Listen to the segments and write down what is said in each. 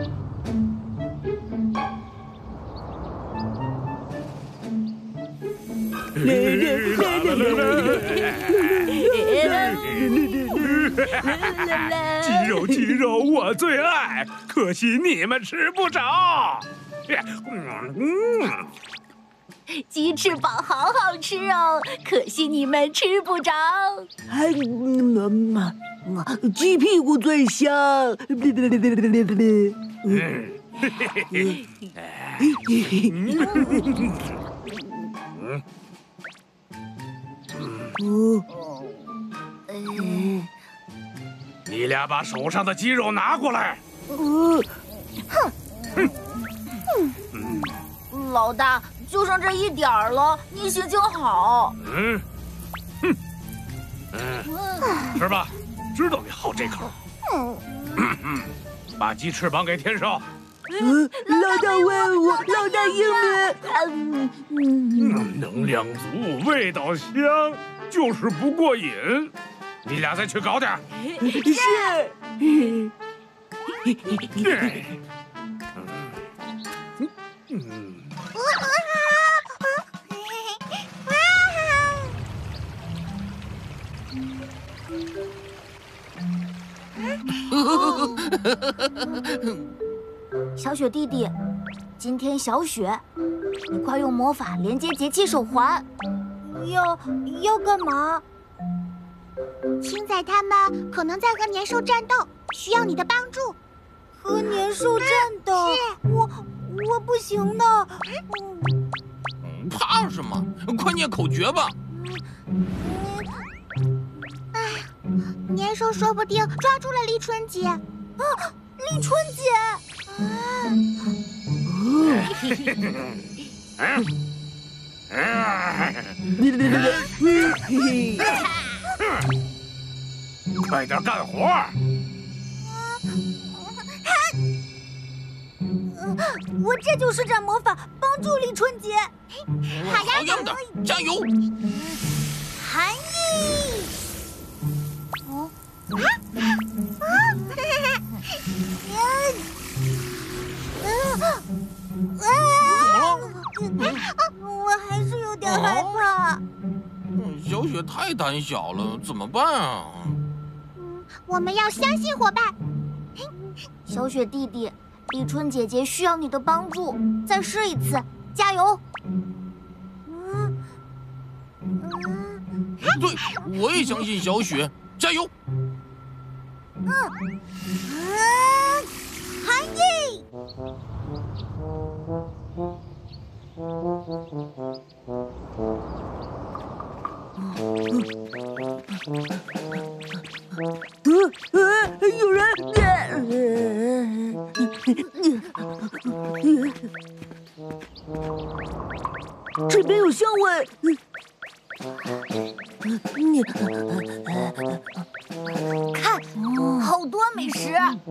鸡肉我最爱，可惜你们吃不着。 鸡翅膀好好吃哦，可惜你们吃不着。 鸡屁股最香。 你俩把手上的鸡肉拿过来。 老大，就剩这一点儿了，你行行好。 吃吧，知道你好这口。把鸡翅膀给添上。 老大威武，老大英明。 能量足，味道香，就是不过瘾。你俩再去搞点。 是。 小雪弟弟，今天小雪，你快用魔法连接节气手环。要干嘛？ 青仔他们可能在和年兽战斗，需要你的帮助。 和年兽战斗？ 是， 我不行的。 怕什么？快念口诀吧。 年兽说不定抓住了立春姐。 立春姐。 快点干活！ 我这就施展魔法帮助立春姐。 好样的，加油！ 寒意。 我还是有点害怕。 小雪太胆小了，怎么办啊？ 我们要相信伙伴。 小雪弟弟，立春姐姐需要你的帮助，再试一次，加油！ 对，我也相信小雪，加油！ 寒意。 有人！这边有香味。 看，好多美食。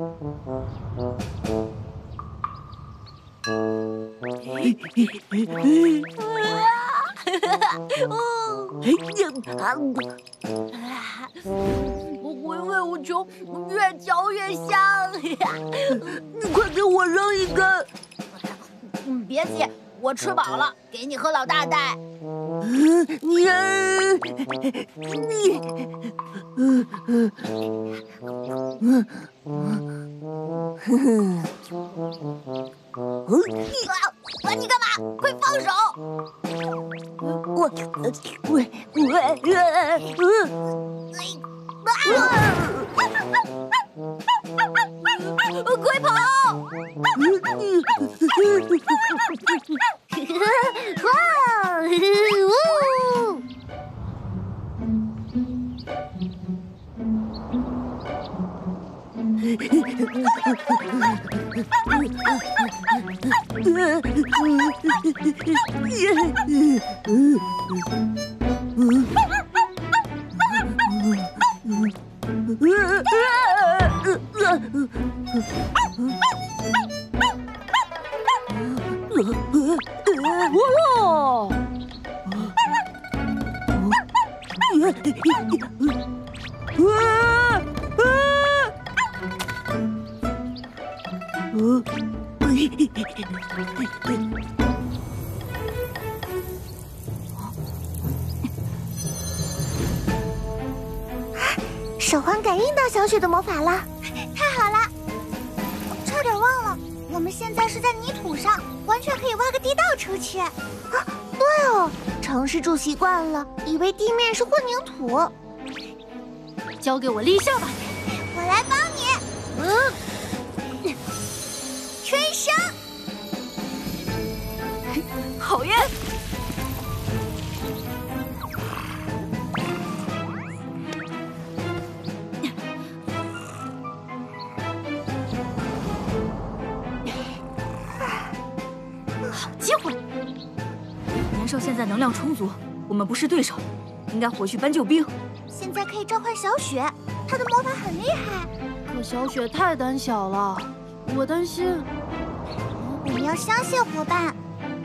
回味无穷，越嚼越香。 你快给我扔一根！ 别急，我吃饱了，给你和老大带。 你。 管你干嘛？快放手！快跑！ 手环感应到小雪的魔法了，太好了！差点忘了，我们现在是在泥土上，完全可以挖个地道出去。啊，对哦，城市住习惯了，以为地面是混凝土。 交给我立项吧。 我来帮你。吹笙。 好耶！好机会！年兽现在能量充足，我们不是对手，应该回去搬救兵。 现在可以召唤小雪，她的魔法很厉害。 可小雪太胆小了，我担心。 我们要相信伙伴。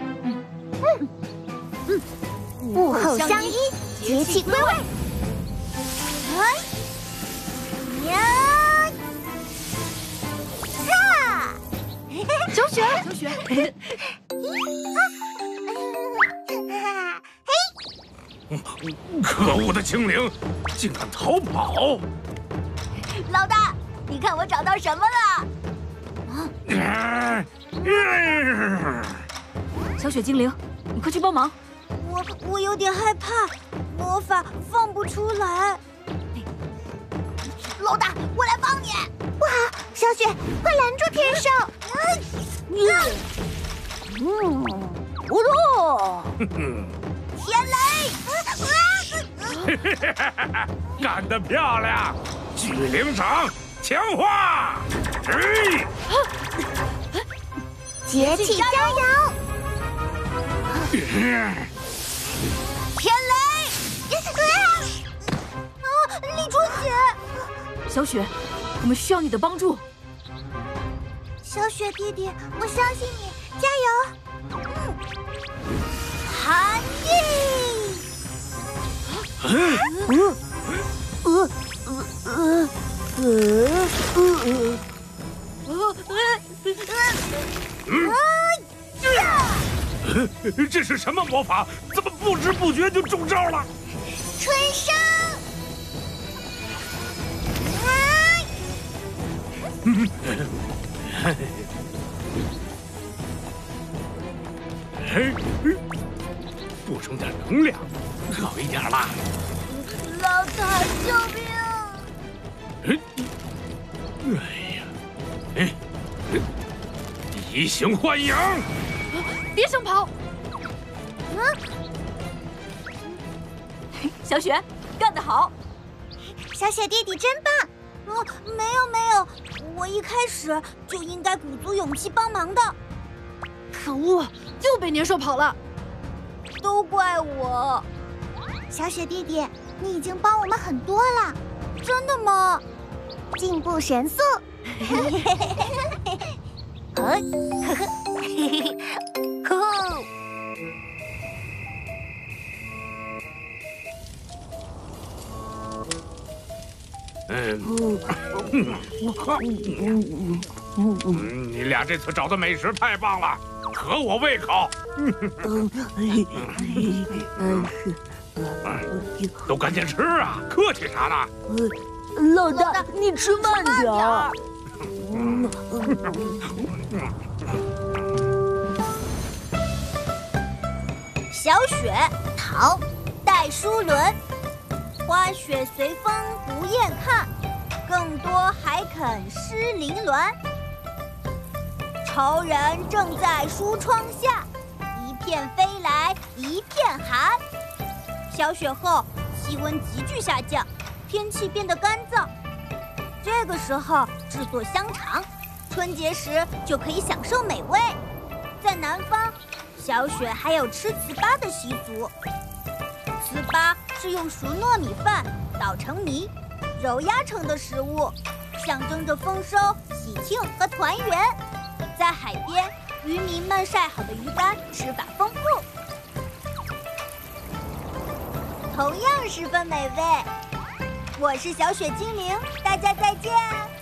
物后相依，节气归位。 小雪，小雪， 可恶的精灵，竟敢逃跑！ 老大，你看我找到什么了？ 小雪精灵，你快去帮忙！ 我有点害怕，魔法放不出来。老大，我来帮你。 不好，小雪，快拦住天兽！ 不动！天雷！ 干得漂亮！巨灵掌强化！ 节气加油！ 天雷！立春姐， 小雪，我们需要你的帮助。 小雪弟弟，我相信你，加油！ 寒意！ 这是什么魔法？怎么不知不觉就中招了？ 春生！ 补充点能量，好一点啦！ 老大，救命！ 移形换影！ 别想跑！小雪，干得好！ 小雪弟弟真棒！ 没有，我一开始就应该鼓足勇气帮忙的。 可恶，又被年兽跑了。 都怪我！ 小雪弟弟，你已经帮我们很多了。 真的吗？ 进步神速！ 你俩这次找的美食太棒了，合我胃口。都赶紧吃啊！客气啥呢？ 老大，你吃慢点儿。 小雪，唐，戴叔伦。花雪随风不厌看，更多还肯湿凌乱。仇人正在书窗下，一片飞来一片寒。小雪后，气温急剧下降，天气变得干燥。这个时候制作香肠，春节时就可以享受美味。在南方，小雪还有吃糍粑的习俗。糍粑是用熟糯米饭捣成泥，揉压成的食物，象征着丰收、喜庆和团圆。在海边，渔民们晒好的鱼干吃法丰富，同样十分美味。我是小雪精灵，大家再见。